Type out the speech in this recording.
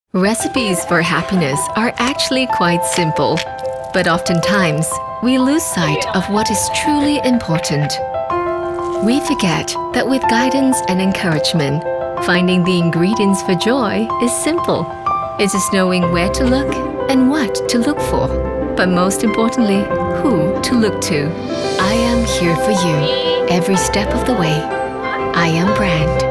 Recipes for happiness are actually quite simple, but oftentimes we lose sight of what is truly important. We forget that with guidance and encouragement, finding the ingredients for joy is simple. It's just knowing where to look and what to look for, but most importantly, who to look to. I am here for you every step of the way. Ayam brand.